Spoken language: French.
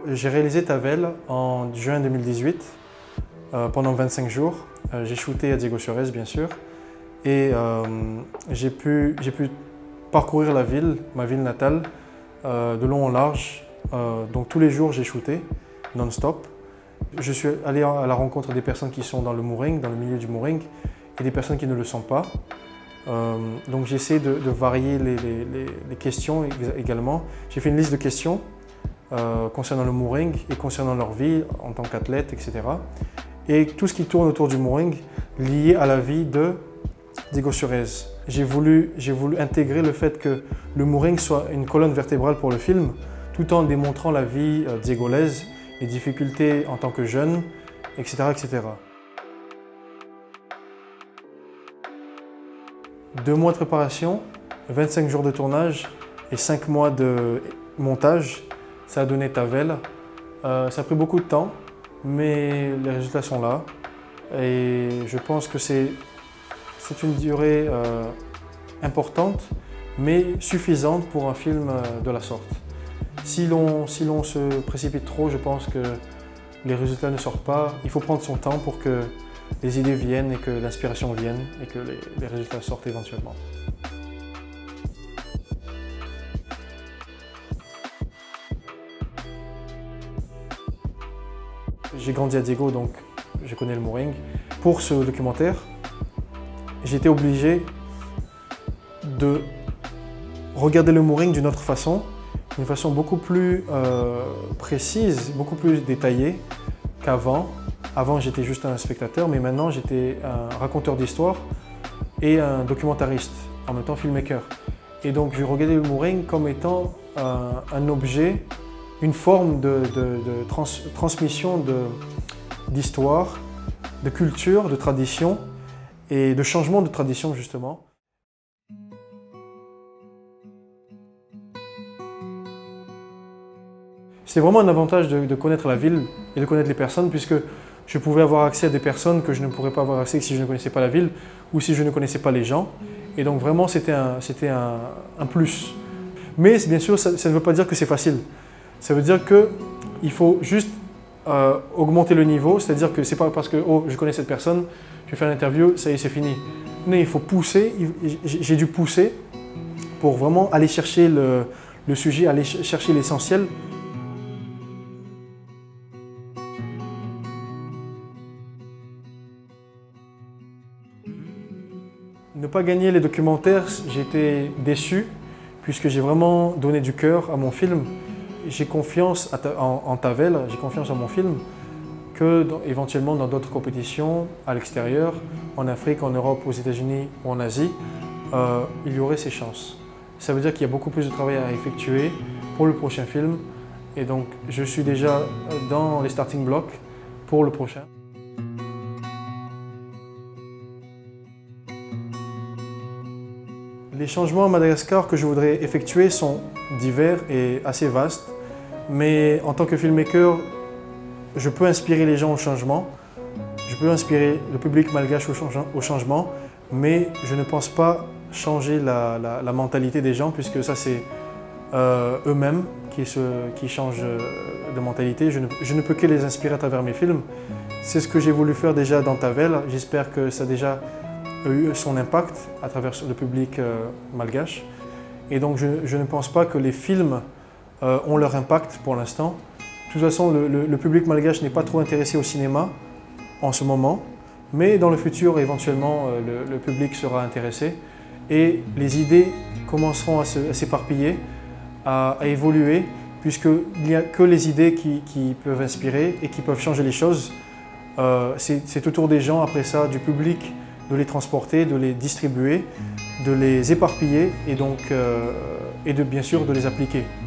j'ai réalisé Tavel en juin 2018, pendant 25 jours. J'ai shooté à Diego Suarez, bien sûr, et j'ai pu parcourir la ville, ma ville natale, de long en large. Donc tous les jours, j'ai shooté, non-stop. Je suis allé à la rencontre des personnes qui sont dans le mooring, dans le milieu du mooring, et des personnes qui ne le sont pas. Donc j'essaie de varier les questions également. J'ai fait une liste de questions concernant le mooring et concernant leur vie en tant qu'athlète, etc. Et tout ce qui tourne autour du mooring lié à la vie de Diego Suarez. J'ai voulu intégrer le fait que le mooring soit une colonne vertébrale pour le film, tout en démontrant la vie diégolaise, les difficultés en tant que jeune, etc., etc. 2 mois de préparation, 25 jours de tournage et 5 mois de montage, ça a donné Tavel. Ça a pris beaucoup de temps, mais les résultats sont là. Et je pense que c'est une durée importante, mais suffisante pour un film de la sorte. Si l'on se précipite trop, je pense que les résultats ne sortent pas. Il faut prendre son temps pour que les idées viennent et que l'inspiration vienne et que les résultats sortent éventuellement. J'ai grandi à Diego, donc je connais le mooring. Pour ce documentaire, j'ai été obligé de regarder le mooring d'une autre façon, d'une façon beaucoup plus précise, beaucoup plus détaillée qu'avant. Avant, j'étais juste un spectateur, mais maintenant, j'étais un raconteur d'histoire et un documentariste, en même temps filmmaker. Et donc, je regardais le mooring comme étant un objet, une forme de transmission d'histoire, de culture, de tradition et de changement de tradition, justement. C'est vraiment un avantage de connaître la ville et de connaître les personnes, puisque je pouvais avoir accès à des personnes que je ne pourrais pas avoir accès si je ne connaissais pas la ville ou si je ne connaissais pas les gens. Et donc vraiment, c'était un plus. Mais bien sûr, ça ne veut pas dire que c'est facile. Ça veut dire qu'il faut juste augmenter le niveau, c'est-à-dire que ce n'est pas parce que oh, je connais cette personne, je vais faire l'interview, ça y est, c'est fini. Mais il faut pousser, j'ai dû pousser pour vraiment aller chercher le sujet, aller chercher l'essentiel. Ne pas gagner les documentaires, j'ai été déçu puisque j'ai vraiment donné du cœur à mon film. J'ai confiance en Tavel, j'ai confiance en mon film que éventuellement dans d'autres compétitions à l'extérieur, en Afrique, en Europe, aux États-Unis ou en Asie, il y aurait ces chances. Ça veut dire qu'il y a beaucoup plus de travail à effectuer pour le prochain film et donc je suis déjà dans les starting blocks pour le prochain. Les changements à Madagascar que je voudrais effectuer sont divers et assez vastes, mais en tant que filmmaker, je peux inspirer les gens au changement, je peux inspirer le public malgache au changement, mais je ne pense pas changer la mentalité des gens, puisque ça c'est eux-mêmes qui changent de mentalité. Je ne peux que les inspirer à travers mes films. C'est ce que j'ai voulu faire déjà dans Tavel. J'espère que ça a déjà eu son impact à travers le public malgache. Et donc je ne pense pas que les films ont leur impact pour l'instant. De toute façon, le public malgache n'est pas trop intéressé au cinéma en ce moment, mais dans le futur, éventuellement, le public sera intéressé et les idées commenceront à s'éparpiller, à évoluer, puisqu'il n'y a que les idées qui peuvent inspirer et qui peuvent changer les choses. C'est autour des gens, après ça, du public, de les transporter, de les distribuer, de les éparpiller et donc, bien sûr de les appliquer.